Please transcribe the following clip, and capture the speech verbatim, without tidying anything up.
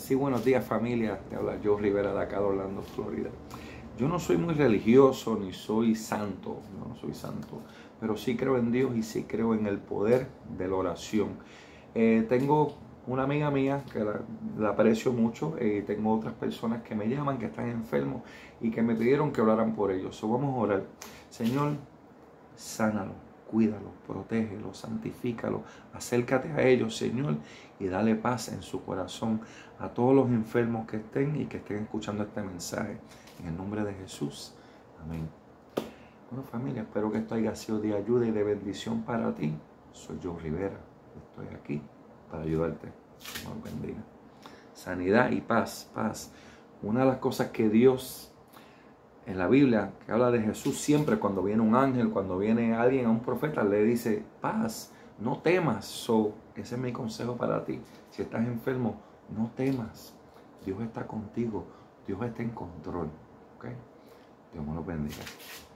Sí, buenos días familia, te habla Joe Rivera de acá de Orlando, Florida. Yo no soy muy religioso ni soy santo, no soy santo, pero sí creo en Dios y sí creo en el poder de la oración. Eh, tengo una amiga mía que la, la aprecio mucho y eh, tengo otras personas que me llaman que están enfermos y que me pidieron que oraran por ellos. So, vamos a orar. Señor, sánalo, cuídalo, protégelo, santifícalo, acércate a ellos, Señor, y dale paz en su corazón a todos los enfermos que estén y que estén escuchando este mensaje. En el nombre de Jesús. Amén. Bueno, familia, espero que esto haya sido de ayuda y de bendición para ti. Soy Joe Rivera. Estoy aquí para ayudarte. Dios bendiga. Sanidad y paz, paz. Una de las cosas que Dios en la Biblia, que habla de Jesús, siempre cuando viene un ángel, cuando viene alguien a un profeta, le dice, paz, no temas. So, ese es mi consejo para ti. Si estás enfermo, no temas. Dios está contigo. Dios está en control. ¿Okay? Dios me lo bendiga.